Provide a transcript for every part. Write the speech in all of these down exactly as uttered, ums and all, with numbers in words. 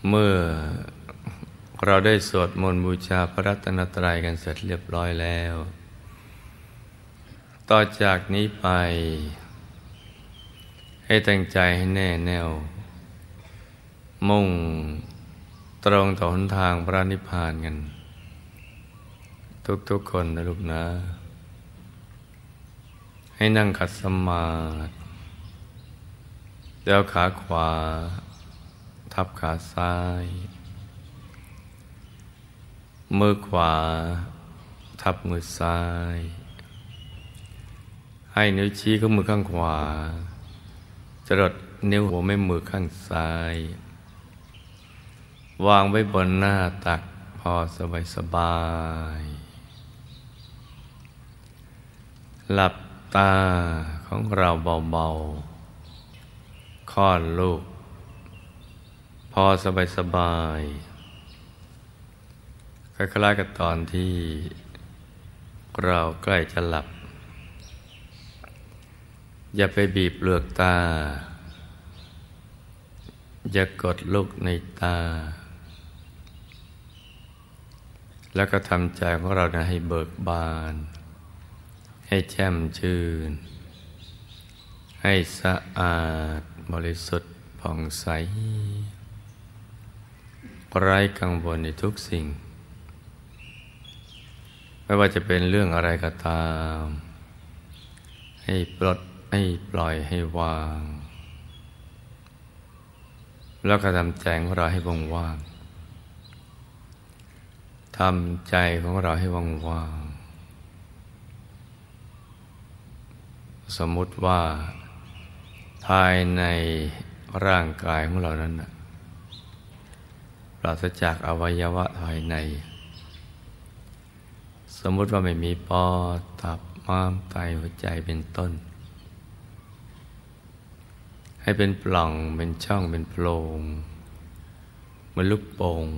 เมื่อเราได้สวดมนต์บูชาพระรัตนตรัยกันเสร็จเรียบร้อยแล้วต่อจากนี้ไปให้ตั้งใจให้แน่แน่วมุ่งตรงต่อหนทางพระนิพพานกันทุกๆคนนะลูกนะให้นั่งขัดสมาธิแล้วขาขวาทับขาซ้ายมือขวาทับมือซ้ายให้นิ้วชี้ของมือข้างขวาจรดนิ้วหัวแม่มือข้างซ้ายวางไว้บนหน้าตักพอสบายสบายหลับตาของเราเบาๆคลอดลูกพอสบายสบายคล้ายๆกับตอนที่เราใกล้จะหลับอย่าไปบีบเปลือกตาอย่ากดลูกในตาแล้วก็ทำใจของเรานะให้เบิกบานให้แช่มชื่นให้สะอาดบริสุทธิ์ผ่องใสไร้กังวลในทุกสิ่งไม่ว่าจะเป็นเรื่องอะไรก็ตามให้ปลดให้ปล่อยให้วางแล้วก็ทำใจของเราให้ว่างๆทำใจของเราให้ว่างๆสมมุติว่าภายในร่างกายของเรานั้นนะปราศจากอวัยวะภายในสมมุติว่าไม่มีปอดตับม้ามไตหัวใจเป็นต้นให้เป็นปล่องเป็นช่องเป็นโพรงเหมือนลูกโป่ง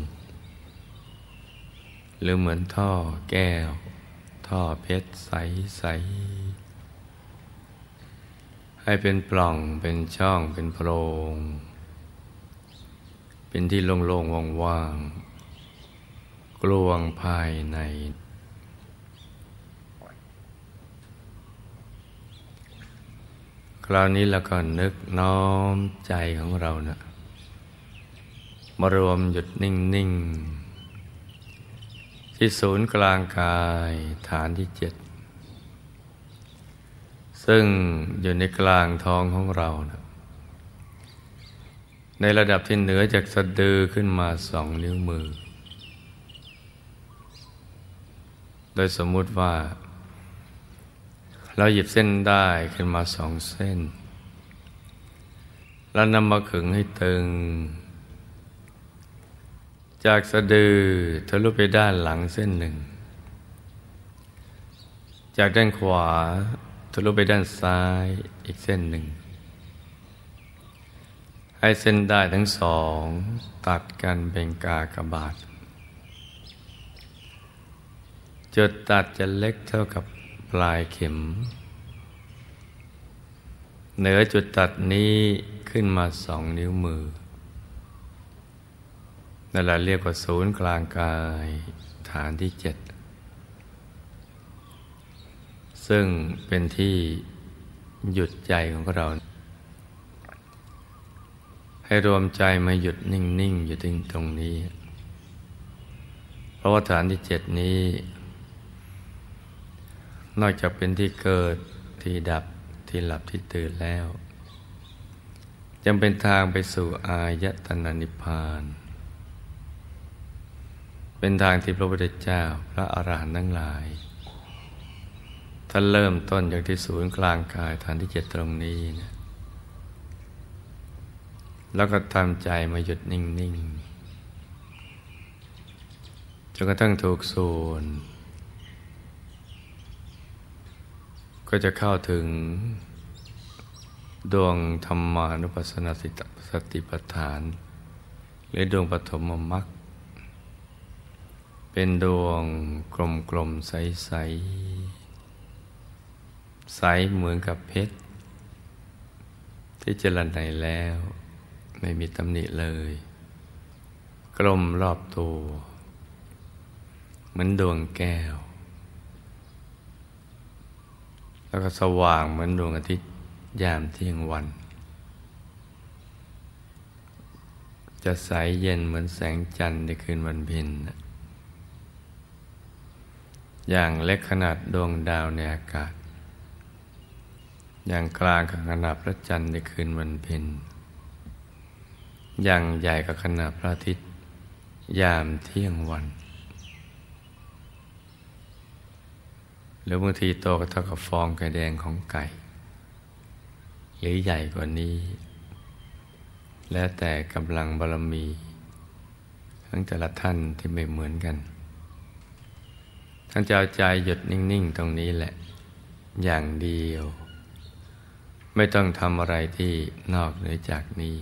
หรือเหมือนท่อแก้วท่อเพชรใสๆให้เป็นปล่องเป็นช่องเป็นโพรงเป็นที่โล่งๆว่างๆกลวงภายในคราวนี้เราก็นึกน้อมใจของเรานะมารวมหยุดนิ่งๆที่ศูนย์กลางกายฐานที่เจ็ดซึ่งอยู่ในกลางท้องของเรานะในระดับที่เหนือจากสะดือขึ้นมาสองนิ้วมือโดยสมมุติว่าเราหยิบเส้นได้ขึ้นมาสองเส้นแล้วนำมาขึงให้ตึงจากสะดือทะลุไปด้านหลังเส้นหนึ่งจากด้านขวาทะลุไปด้านซ้ายอีกเส้นหนึ่งให้เส้นได้ทั้งสองตัดกันเป็นกากบาทจุดตัดจะเล็กเท่ากับปลายเข็มเหนือจุดตัดนี้ขึ้นมาสองนิ้วมือนั่นแหละเรียกว่าศูนย์กลางกายฐานที่เจ็ดซึ่งเป็นที่หยุดใจของเราให้รวมใจมาหยุดนิ่งๆอยู่ตรงนี้เพราะว่าฐานที่เจ็ดนี้นอกจากเป็นที่เกิดที่ดับที่หลับที่ตื่นแล้วยังเป็นทางไปสู่อายตนะนิพพานเป็นทางที่พระพุทธเจ้าพระอรหันต์ทั้งหลายท่านเริ่มต้นจากที่ศูนย์กลางกายฐานที่เจ็ดตรงนี้นะแล้วก็ทำใจมาหยุดนิ่งๆจนกระทั่งถูกส่วนก็จะเข้าถึงดวงธรรมานุปัสสนาสติปัฏฐานหรือดวงปฐมมรรคเป็นดวงกลมๆใสๆใสเหมือนกับเพชรที่เจริญในแล้วไม่มีตำหนิเลยกลมรอบตัวเหมือนดวงแก้วแล้วก็สว่างเหมือนดวงอาทิตย์ยามเที่ยงวันจะใสเย็นเหมือนแสงจันทร์ในคืนวันเพ็ญอย่างเล็กขนาดดวงดาวในอากาศอย่างกลางกับขนาดพระจันทร์ในคืนวันเพ็ญอย่างใหญ่กับขนาดพระอาทิตย์ยามเที่ยงวันหรือบางทีโตก็เท่ากับฟองไข่แดงของไก่หรือใหญ่กว่านี้แล้วแต่กำลังบารมีของแต่ละท่านที่ไม่เหมือนกันท่านจะเอาใจหยุดนิ่งๆตรงนี้แหละอย่างเดียวไม่ต้องทำอะไรที่นอกเหนือจากนี้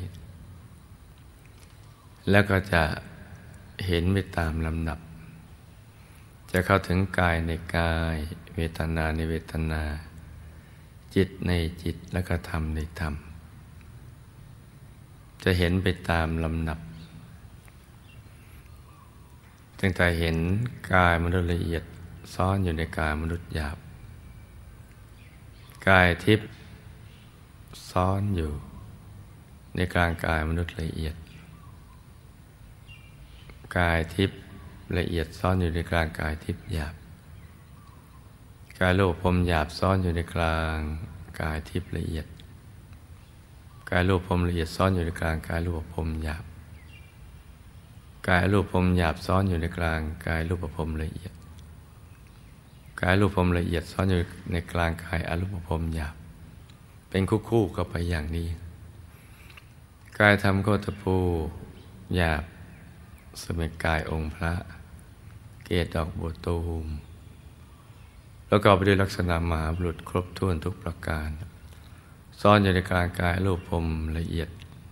แล้วก็จะเห็นไปตามลำดับจะเข้าถึงกายในกายเวทนาในเวทนาจิตในจิตและก็ธรรมในธรรมจะเห็นไปตามลำดับตั้งแต่เห็นกายมนุษย์ละเอียดซ่อนอยู่ในกายมนุษย์หยาบกายทิพย์ซ่อนอยู่ในกลางกายมนุษย์ละเอียดกายทิพย์ละเอียดซ่อนอยู่ในกลางกายทิพย์หยาบกายรูปพรหมหยาบซ่อนอยู่ในกลางกายทิพย์ละเอียดกายรูปพรหมละเอียดซ่อนอยู่ในกลางกายรูปพรหมหยาบกายรูปพรหมหยาบซ่อนอยู่ในกลางกายรูปพรหมละเอียดกายรูปพรหมละเอียดซ่อนอยู่ในกลางกายอรูปพรหมหยาบเป็นคู่ๆกันไปอย่างนี้กายธรรมโคตภูหยาบสมัยกายองค์พระเกศดอกบัวตูมแล้วก็ไปด้วยลักษณะมหาบุรุษครบถ้วนทุกประการซ่อนอยู่ในกลางกายรูปพรหมละเอียด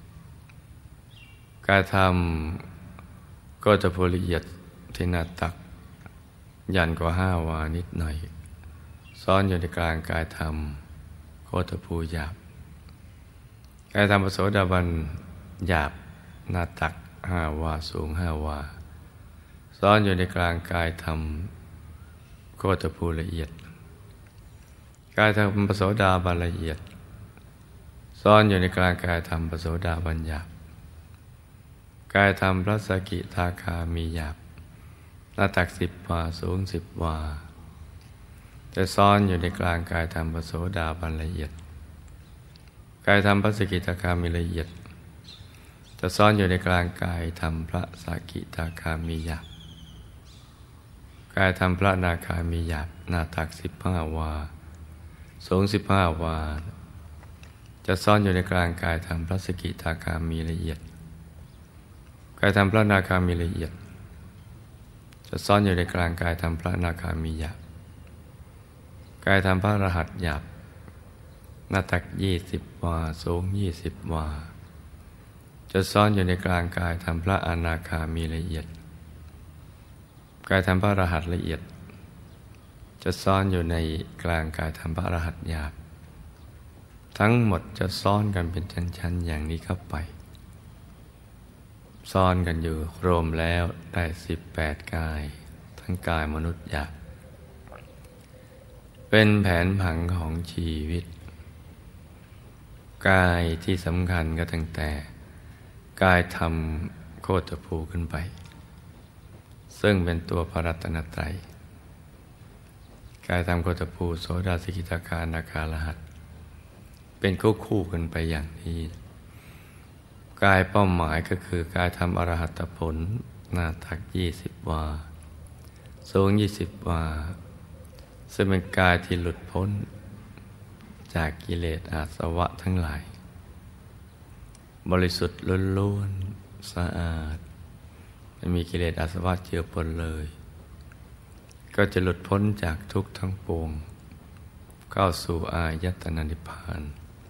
กายธรรมก็จะพูละเอียดที่หน้าตักยันกว่าห้าวานิดหน่อยซ่อนอยู่ในกลางกายธรรมโคตภูหยาบกายธรรมพระโสดาบันหยาบหน้าตักห้าวาสูงห้าวาซ่อนอยู่ในกลางกายธรรมโคตภูละเอียดกายธรรมพระโสดาบันละเอียดซ่อนอยู่ในกลางกายธรรมพระโสดาบันหยาบกายธรรมพระสกิทาคามีหยาบหน้าตักสิบวาสูงสิบวาจะซ่อนอยู่ในกลางกายธรรมพระโสดาบันละเอียดกายธรรมพระสกิทาคามีละเอียดจะซ่อนอยู่ในกลางกายธรรมพระสกิทาคามีหยาบกายธรรมพระนาคามีหยาบหน้าตักสิบห้าวาสูงสิบห้าวาจะซ่อนอยู่ในกลางกายธรรมพระสกิทาคามีละเอียดกายธรรมพระนาคามีละเอียดจะซ่อนอยู่ในกลางกายธรรมพระนาคามีหยาบกายธรรมพระอรหันต์หยาบหน้าตักยี่สิบวาสูงยี่สิบวาจะซ่อนอยู่ในกลางกายธรรมพระอนาคามีละเอียดกายธรรมพระอรหันต์ละเอียดจะซ่อนอยู่ในกลางกายธรรมพระอรหันต์หยาบทั้งหมดจะซ่อนกันเป็นชั้นๆอย่างนี้เข้าไปซ่อนกันอยู่รวมแล้วได้สิบแปดกายทั้งกายมนุษย์หยาบเป็นแผนผังของชีวิตกายที่สำคัญก็ตั้งแต่กายธรรมโคตภูขึ้นไปซึ่งเป็นตัวพระรัตนตรัยกายธรรมโคตภูโสดาสกิทาคานาคาอรหัตเป็นคู่คู่กันไปอย่างนี้กายเป้าหมายก็คือกายธรรมอรหัตผลหน้าตักยี่สิบวาสูงยี่สิบวาซึ่งเป็นกายที่หลุดพ้นจากกิเลสอาสวะทั้งหลายบริสุทธิ์ล้วนๆสะอาดไม่มีกิเลสอาสวะเจือปนเลยก็จะหลุดพ้นจากทุกข์ทั้งปวงเข้าสู่อายตนะนิพพาน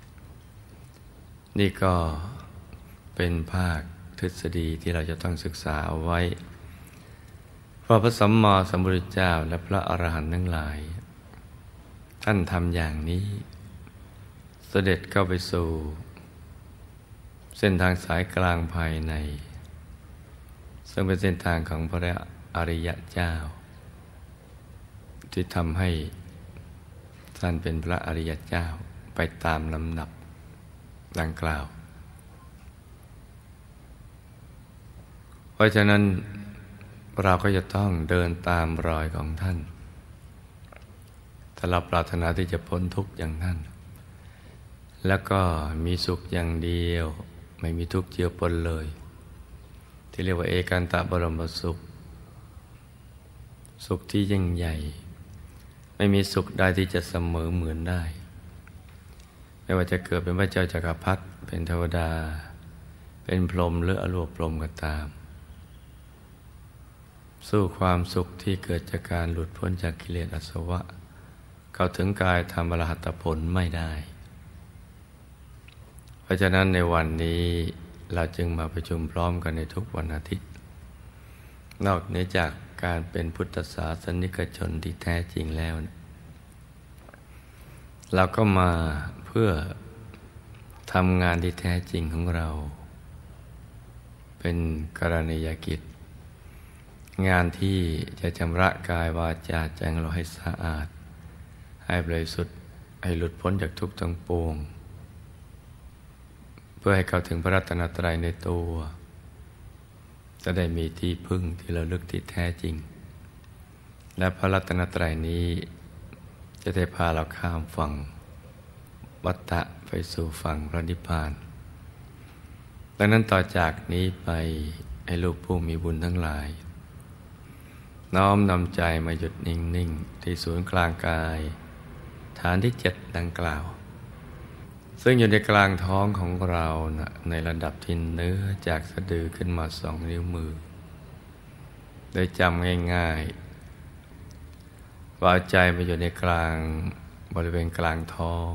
นี่ก็เป็นภาคทฤษฎีที่เราจะต้องศึกษาเอาไว้เพราะพระสัมมาสัมพุทธเจ้าและพระอรหันต์ทั้งหลายท่านทำอย่างนี้เสด็จเข้าไปสู่เส้นทางสายกลางภายในซึ่งเป็นเส้นทางของพระอริยเจ้าที่ทำให้ท่านเป็นพระอริยเจ้าไปตามลำดับดังกล่าวเพราะฉะนั้นเราก็จะต้องเดินตามรอยของท่านถ้าเราปรารถนาที่จะพ้นทุกข์อย่างท่านแล้วก็มีสุขอย่างเดียวไม่มีทุกข์เจือปนเลยที่เรียกว่าเอกันตบรมสุขสุขที่ยิ่งใหญ่ไม่มีสุขใดที่จะเสมอเหมือนได้ไม่ว่าจะเกิดเป็นพระเจ้าจักรพรรดิเป็นเทวดาเป็นพรหมหรืออรูปพรหมก็ตามสู้ความสุขที่เกิดจากการหลุดพ้นจากกิเลสอาสวะเข้าถึงกายธรรมอรหัตผลไม่ได้เพราะฉะนั้นในวันนี้เราจึงมาประชุมพร้อมกันในทุกวันอาทิตย์นอกเหนือจากการเป็นพุทธศาสนิกชนที่แท้จริงแล้วนะเราก็มาเพื่อทำงานที่แท้จริงของเราเป็นกรณียกิจงานที่จะชำระกายวาจาใจของเราให้สะอาดให้บริสุทธิ์ให้หลุดพ้นจากทุกข์ทั้งปวงเพื่อให้เข้าถึงพระรัตนตรัยในตัวจะได้มีที่พึ่งที่ระลึกที่แท้จริงและพระรัตนตรัยนี้จะได้พาเราข้ามฝั่งวัฏฏะไปสู่ฝั่งพระนิพพานดังนั้นต่อจากนี้ไปให้ลูกผู้มีบุญทั้งหลายน้อมนำใจมาหยุดนิ่งๆที่ศูนย์กลางกายฐานที่เจ็ดดังกล่าวซึ่งอยู่ในกลางท้องของเรานะในระดับที่เนื้อจากสะดือขึ้นมาสองนิ้วมือโดยจำง่ายๆว่าใจมาอยู่ในกลางบริเวณกลางท้อง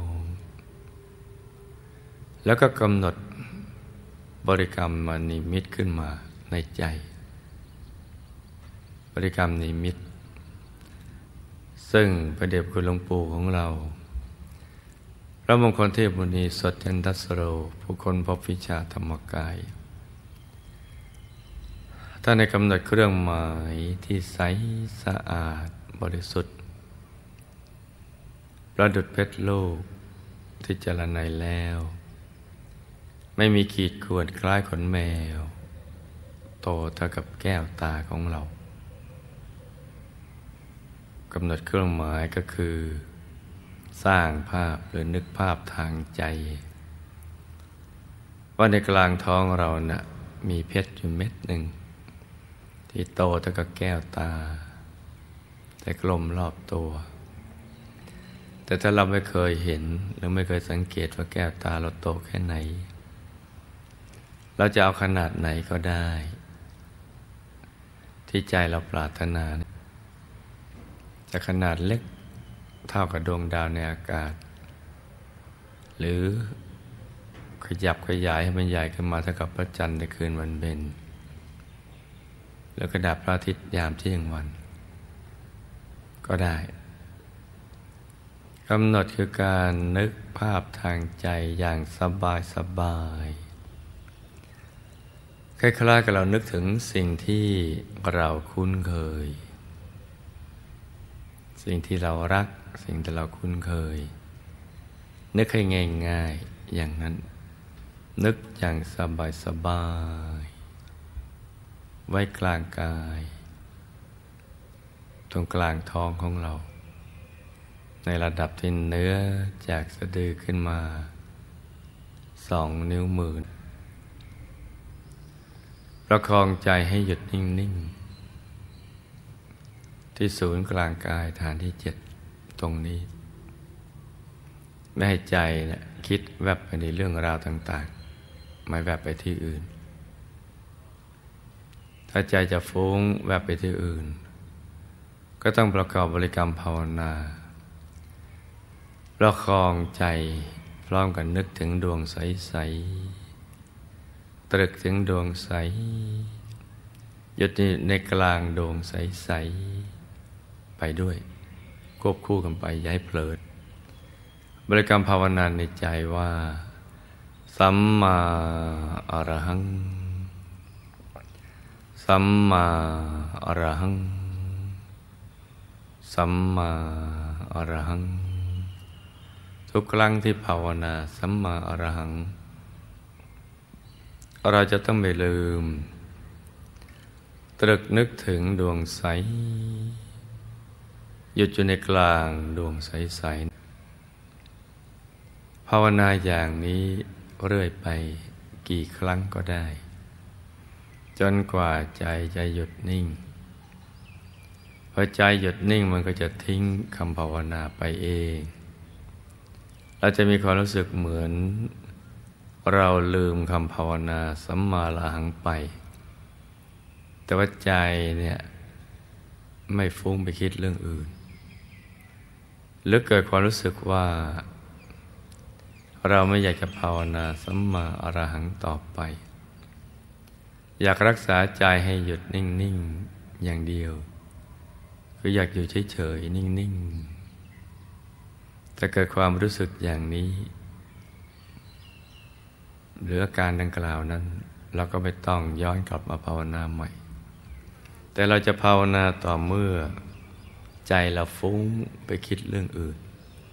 แล้วก็กำหนดบริกรรมมานิมิตขึ้นมาในใจบริกรรมนิมิตซึ่งพระเดชคุณหลวงปู่ของเราพระมงคลเทพมุนีสดจันทสโรผู้คนพบวิชาธรรมกายท่านในกำหนดเครื่องหมายที่ใสสะอาดบริสุทธิ์ประดุจเพชรลูกที่เจรไนแล้วไม่มีขีดข่วนคล้ายขนแมวโตเท่ากับแก้วตาของเรากำหนดเครื่องหมายก็คือสร้างภาพหรือนึกภาพทางใจว่าในกลางท้องเรานะ่ะมีเพชรอยู่เม็ดหนึ่งที่โตเท่ากับแก้วตาแต่กลมรอบตัวแต่ถ้าเราไม่เคยเห็นหรือไม่เคยสังเกตว่าแก้วตาเราโตแค่ไหนเราจะเอาขนาดไหนก็ได้ที่ใจเราปรารถนาจะขนาดเล็กเท่ากับดวงดาวในอากาศหรือขยับขยายให้มันใหญ่ขึ้นมาเท่ากับพระจันทร์ในคืนวันเพ็ญแล้วก็ดับพระอาทิตย์ยามเที่ยงวันก็ได้กำหนดคือการนึกภาพทางใจอย่างสบายสบายคล้ายๆกับเรานึกถึงสิ่งที่เราคุ้นเคยสิ่งที่เรารักสิ่งที่เราคุ้นเคยนึกให้ง่ายๆอย่างนั้นนึกอย่างสบายๆไว้กลางกายตรงกลางท้องของเราในระดับที่เนื้อจากสะดือขึ้นมาสองนิ้วมือประคองใจให้หยุดนิ่งๆที่ศูนย์กลางกายฐานที่เจ็ดตรงนี้ไม่ให้ใจนะคิดแวบไปในเรื่องราวต่างๆไม่แวบไปที่อื่นถ้าใจจะฟุ้งแวบไปที่อื่นก็ต้องประกอบบริกรรมภาวนาประคองใจพร้อมกันนึกถึงดวงใสๆตรึกถึงดวงใสหยุดในกลางดวงใสๆไปด้วยควบคู่กันไปอย่าให้เผลอบริกรรมภาวนาในใจว่าสัมมาอรหังสสัมมาอรหังสัมมาอรหังทุกครั้งที่ภาวนาสัมมาอรหังเราจะต้องไม่ลืมตรึกนึกถึงดวงใสหยุดอยู่ในกลางดวงใสๆภาวนาอย่างนี้เรื่อยไปกี่ครั้งก็ได้จนกว่าใจจะหยุดนิ่งพอใจหยุดนิ่งมันก็จะทิ้งคำภาวนาไปเองเราจะมีความรู้สึกเหมือนเราลืมคำภาวนาสัมมาอรหังไปแต่ว่าใจเนี่ยไม่ฟุ้งไปคิดเรื่องอื่นหรือเกิดความรู้สึกว่าเราไม่อยากจะภาวนาสัมมาอรหังต่อไปอยากรักษาใจให้หยุดนิ่งๆอย่างเดียวคืออยากอยู่เฉยๆนิ่งๆถ้าเกิดความรู้สึกอย่างนี้หรืออาการดังกล่าวนั้นเราก็ไม่ต้องย้อนกลับมาภาวนาใหม่แต่เราจะภาวนาต่อเมื่อใจเราฟุ้งไปคิดเรื่องอื่น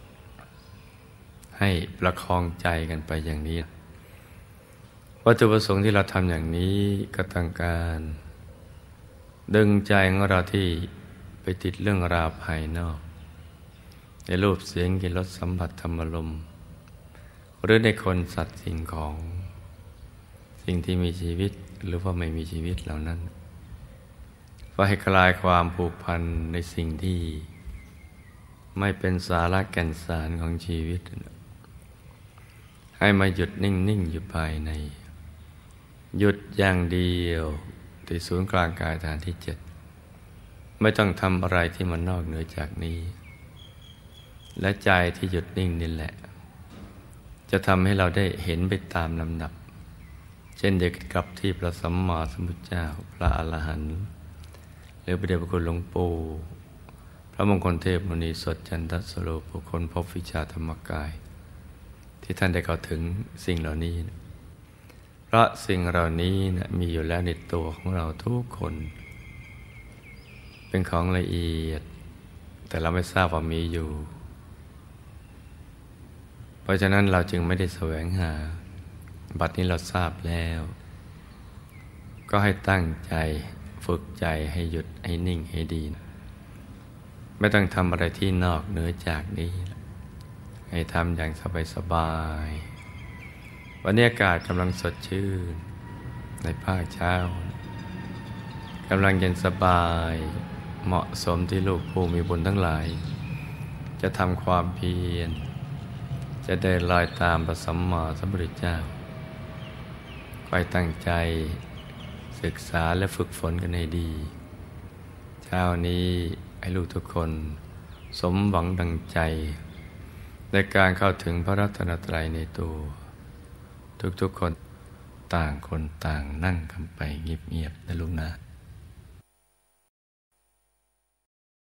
ให้ประคองใจกันไปอย่างนี้วัตถุประสงค์ที่เราทำอย่างนี้ก็ต้องการดึงใจของเราที่ไปติดเรื่องราวภายนอกในรูปเสียงกลิ่นรสสัมผัสธรรมารมณ์หรือในคนสัตว์สิ่งของสิ่งที่มีชีวิตหรือว่าไม่มีชีวิตเหล่านั้นเพื่อให้คลายความผูกพันในสิ่งที่ไม่เป็นสาระแก่นสารของชีวิตให้มาหยุดนิ่งๆอยู่ภายในหยุดอย่างเดียวที่ศูนย์กลางกายฐานที่เจ็ดไม่ต้องทำอะไรที่มันนอกเหนือจากนี้และใจที่หยุดนิ่งนี่แหละจะทำให้เราได้เห็นไปตามลำดับเช่นเดียวกับที่พระสัมมาสัมพุทธเจ้าพระอรหันต์หรือพระเดชพระคุณหลวงปู่พระมงคลเทพมุนีสดจันทสโลผู้คนพบวิชาธรรมกายที่ท่านได้เข้าถึงสิ่งเหล่านี้เพราะสิ่งเหล่านี้นะมีอยู่แล้วในตัวของเราทุกคนเป็นของละเอียดแต่เราไม่ทราบว่ามีอยู่เพราะฉะนั้นเราจึงไม่ได้แสวงหาบัดนี้เราทราบแล้วก็ให้ตั้งใจฝึกใจให้หยุดให้นิ่งให้ดีไม่ต้องทำอะไรที่นอกเหนือจากนี้ให้ทำอย่างสบายๆวันนี้อากาศกำลังสดชื่นในภาคเช้ากำลังเย็นสบายเหมาะสมที่ลูกผู้มีบุญทั้งหลายจะทำความเพียรจะได้ลอยตามพระสัมมาสัมพุทธเจ้าคอยตั้งใจศึกษาและฝึกฝนกันให้ดีเช้านี้ให้ลูกทุกคนสมหวังดังใจในการเข้าถึงพระรัตนตรัยในตัวทุกๆคนต่างคนต่างนั่งกันไปเงียบๆนะลูกนะ